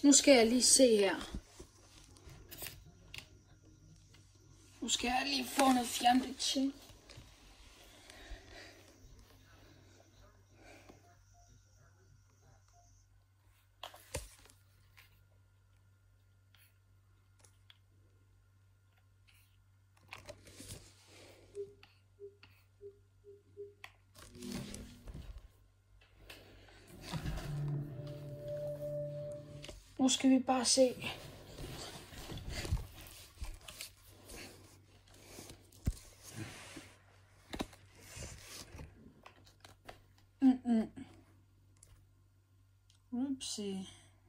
Nu skal jeg lige se her. Nu skal jeg lige få noget fjernbetjening. Nu skal vi bare se. Upsi.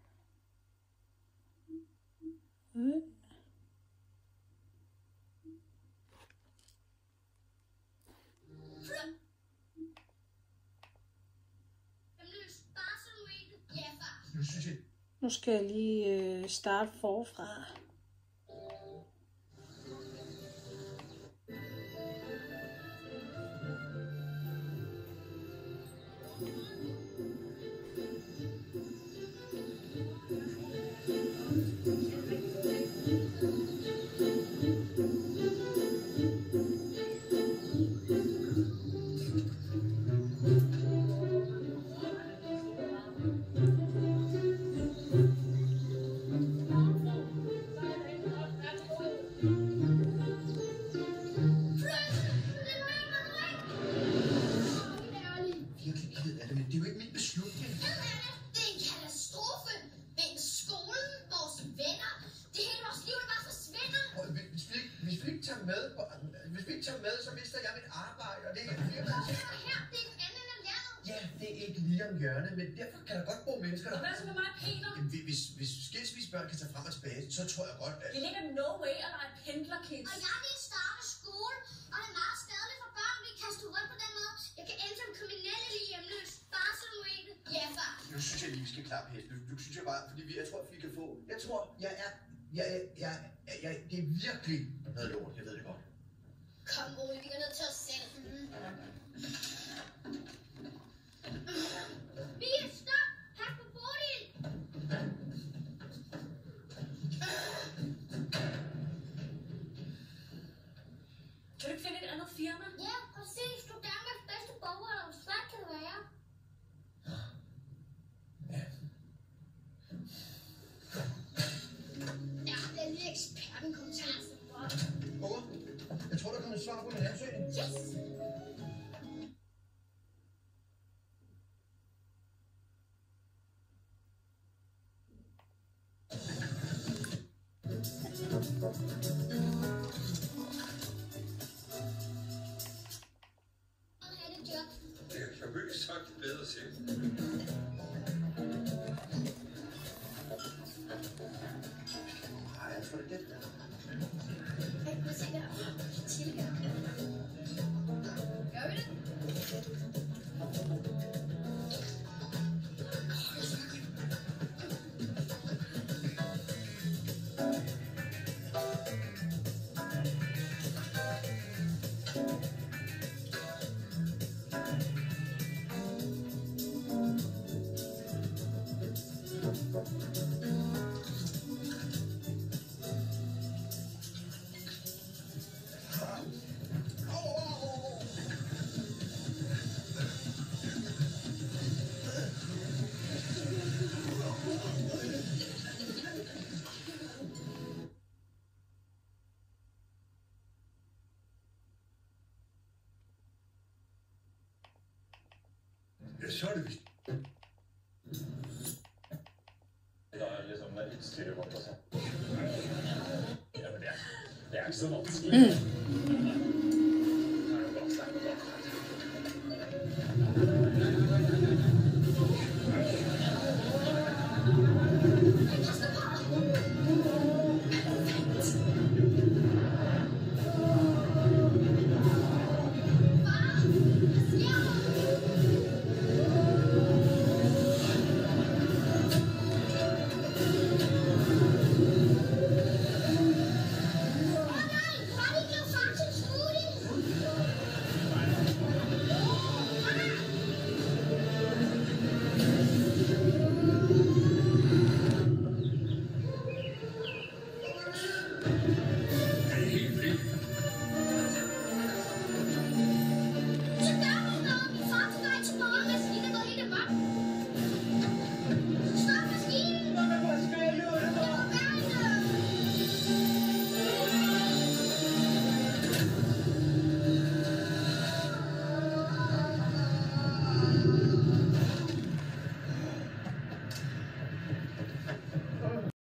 Nu skal jeg lige starte forfra. Hvis vi ikke tager med, så mister jeg mit arbejde, og det er ikke firma. Ja, det er ikke lige om hjørnet, men derfor kan der godt bo mennesker der. Og hvad så med mig og Peter? Hvis skilsmissebørn kan tage frem og tilbage, så tror jeg godt, at... Det ligger no way at lege pendlerkids. Og jeg er lige startet skole, og det er meget skadeligt for børn, at blive kastet rundt på den måde. Jeg kan ende som kriminelle lige hjemløs. Bare så nu ikke. Ja, far. Nu synes jeg lige, vi skal klappe her. Nu synes jeg bare, fordi jeg tror, vi kan få... Jeg tror, det er virkelig noget lort, jeg ved det godt. Kom, Ole, vi går ned til os selv. Mia, stop! Pas på Bodil! Kan du ikke finde et andet firma? Ja, præcis. Du er Danmarks bedste borger, og hvor svært kan det være? Ja, den lille eksperten kom til at Jeg tror, der kommer et svar på min ansøgning. Yes! Jeg kan ikke sagt det bedre selv. Jeg tror, det er det. Hvad siger jeg? Tilgang. Gør vi det? Ja, så er det vist. Det er liksom et styremål også. Ja, men det er ikke så vanskelig. Det er jo bare sterkt.